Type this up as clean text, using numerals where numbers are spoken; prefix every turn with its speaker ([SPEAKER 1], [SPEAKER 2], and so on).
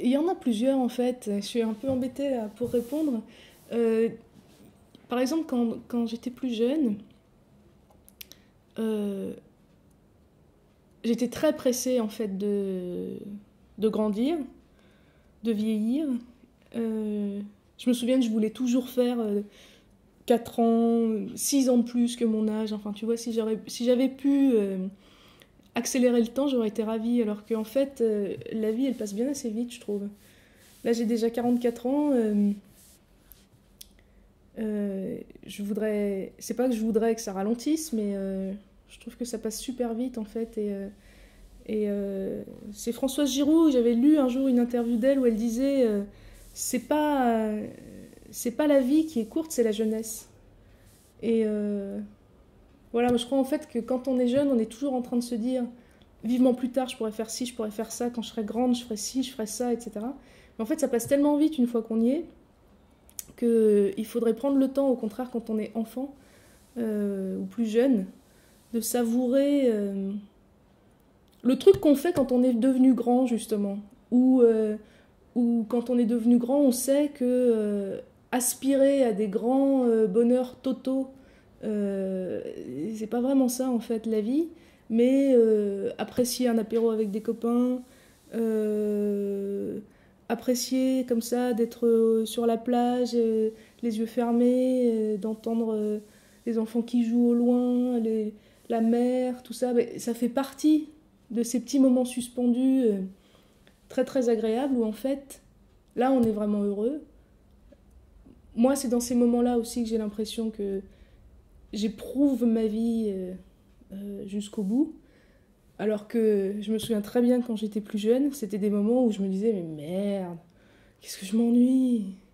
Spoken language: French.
[SPEAKER 1] il y en a plusieurs en fait. Je suis un peu embêtée là, pour répondre. Euh, Par exemple, quand j'étais plus jeune, euh, j'étais très pressée en fait de grandir, de vieillir. Euh, je me souviens que je voulais toujours faire 4 ans, 6 ans de plus que mon âge. Enfin, tu vois, si j'avais pu accélérer le temps, j'aurais été ravie. Alors qu'en fait, la vie, elle passe bien assez vite, je trouve. Là, j'ai déjà 44 ans. Je voudrais. C'est pas que je voudrais que ça ralentisse, mais je trouve que ça passe super vite en fait. C'est Françoise Giroud, j'avais lu un jour une interview d'elle où elle disait c'est pas, c'est pas la vie qui est courte, c'est la jeunesse. Et voilà, moi, je crois en fait que quand on est jeune, on est toujours en train de se dire vivement plus tard, je pourrais faire ci, je pourrais faire ça, quand je serai grande, je ferai ci, je ferai ça, etc. Mais en fait, ça passe tellement vite une fois qu'on y est qu'il faudrait prendre le temps, au contraire, quand on est enfant ou plus jeune, de savourer le truc qu'on fait quand on est devenu grand, justement. Ou quand on est devenu grand, on sait que aspirer à des grands bonheurs totaux, euh, c'est pas vraiment ça, en fait, la vie. Mais apprécier un apéro avec des copains, euh, apprécier comme ça d'être sur la plage, les yeux fermés, d'entendre les enfants qui jouent au loin, la mer, tout ça, mais ça fait partie de ces petits moments suspendus très très agréables où en fait, là on est vraiment heureux. Moi, c'est dans ces moments-là aussi que j'ai l'impression que j'éprouve ma vie jusqu'au bout. Alors que je me souviens très bien quand j'étais plus jeune, c'était des moments où je me disais mais merde, qu'est-ce que je m'ennuie.